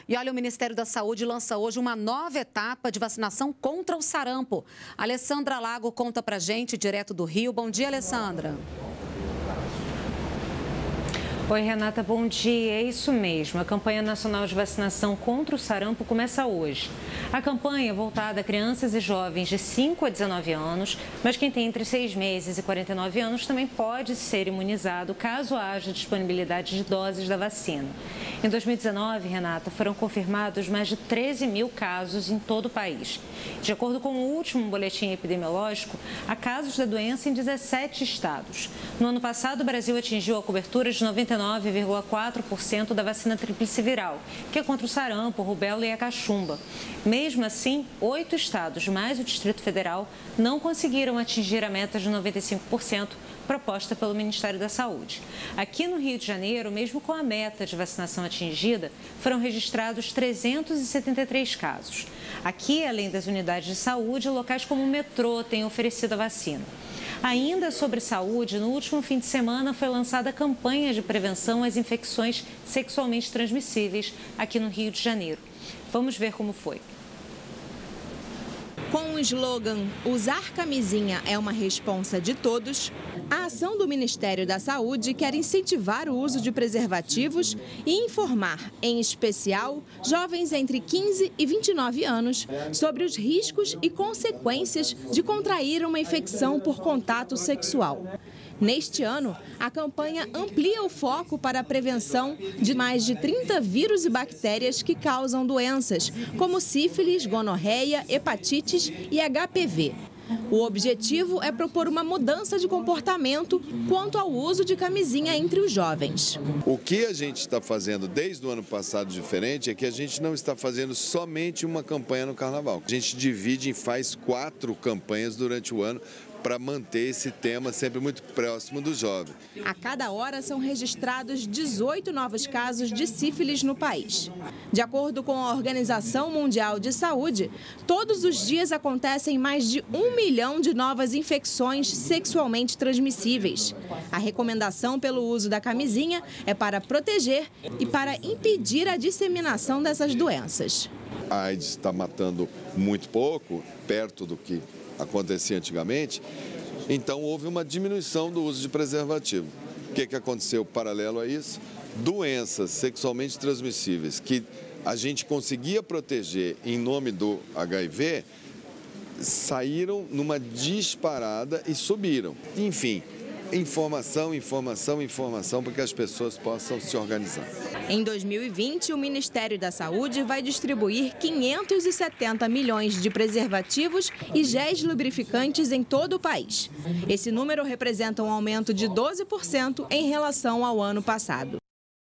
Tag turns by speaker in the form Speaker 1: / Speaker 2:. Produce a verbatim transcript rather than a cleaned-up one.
Speaker 1: E olha, o Ministério da Saúde lança hoje uma nova etapa de vacinação contra o sarampo. A Alessandra Lago conta pra gente, direto do Rio. Bom dia, Alessandra.
Speaker 2: Oi, Renata, bom dia. É isso mesmo. A campanha nacional de vacinação contra o sarampo começa hoje. A campanha é voltada a crianças e jovens de cinco a dezenove anos, mas quem tem entre seis meses e quarenta e nove anos também pode ser imunizado caso haja disponibilidade de doses da vacina. Em dois mil e dezenove, Renata, foram confirmados mais de treze mil casos em todo o país. De acordo com o último boletim epidemiológico, há casos da doença em dezessete estados. No ano passado, o Brasil atingiu a cobertura de noventa e nove vírgula quatro por cento da vacina tríplice viral, que é contra o sarampo, rubéola e a cachumba. Mesmo assim, oito estados, mais o Distrito Federal, não conseguiram atingir a meta de noventa e cinco por cento proposta pelo Ministério da Saúde. Aqui no Rio de Janeiro, mesmo com a meta de vacinação atingida, foram registrados trezentos e setenta e três casos. Aqui, além das unidades de saúde, locais como o metrô têm oferecido a vacina. Ainda sobre saúde, no último fim de semana foi lançada a campanha de prevenção às infecções sexualmente transmissíveis aqui no Rio de Janeiro. Vamos ver como foi.
Speaker 3: Com o slogan "Usar camisinha é uma responsa de todos", a ação do Ministério da Saúde quer incentivar o uso de preservativos e informar, em especial, jovens entre quinze e vinte e nove anos sobre os riscos e consequências de contrair uma infecção por contato sexual. Neste ano, a campanha amplia o foco para a prevenção de mais de trinta vírus e bactérias que causam doenças, como sífilis, gonorreia, hepatites e H P V. O objetivo é propor uma mudança de comportamento quanto ao uso de camisinha entre os jovens.
Speaker 4: O que a gente está fazendo desde o ano passado diferente é que a gente não está fazendo somente uma campanha no Carnaval. A gente divide e faz quatro campanhas durante o ano para manter esse tema sempre muito próximo do jovem.
Speaker 3: A cada hora são registrados dezoito novos casos de sífilis no país. De acordo com a Organização Mundial de Saúde, todos os dias acontecem mais de um milhão de novas infecções sexualmente transmissíveis. A recomendação pelo uso da camisinha é para proteger e para impedir a disseminação dessas doenças.
Speaker 4: A AIDS está matando muito pouco, perto do que acontecia antigamente, então houve uma diminuição do uso de preservativo. O que, que aconteceu paralelo a isso? Doenças sexualmente transmissíveis que a gente conseguia proteger em nome do H I V saíram numa disparada e subiram. Enfim, informação, informação, informação para que as pessoas possam se organizar.
Speaker 3: Em dois mil e vinte, o Ministério da Saúde vai distribuir quinhentos e setenta milhões de preservativos e géis lubrificantes em todo o país. Esse número representa um aumento de doze por cento em relação ao ano passado.